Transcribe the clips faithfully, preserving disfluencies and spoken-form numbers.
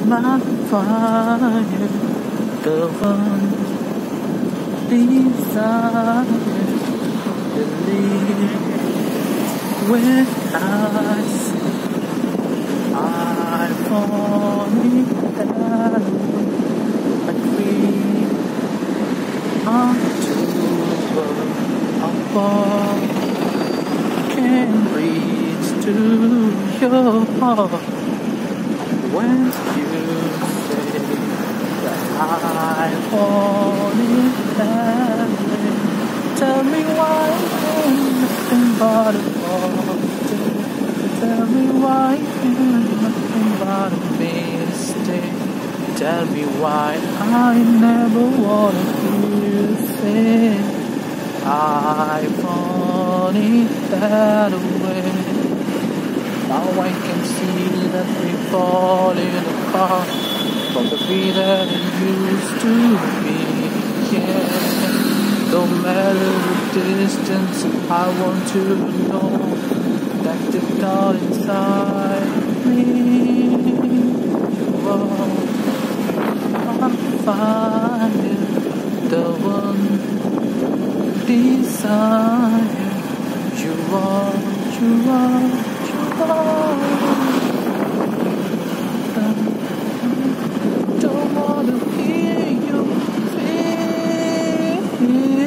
my fire, the one desire, believe when I see I fall in that way, like we onto a ball, can reach to your heart. When you say that I fall in that way, tell me why I'm nothing but a ball. Tell me why I'm nothing but a mistake. Tell me why I never wanna hear you say I fall in that way. Now I can see that we fall in apart from the way that it used to be. Yeah, no matter the distance, I want to know that the God inside me. Whoa, I'm finding the one desire. You are, you are. Don't wanna hear you feel.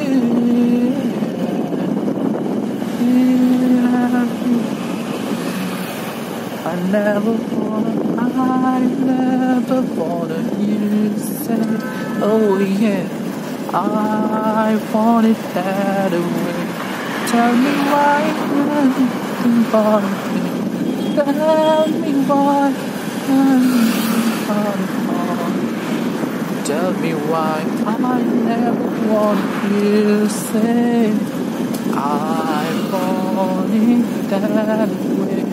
I never wanna, I never wanna hear you say, oh yeah, I want it that way. Tell me why I'm important. Tell me why I'm not. Tell me why I never want you to say I want it that way.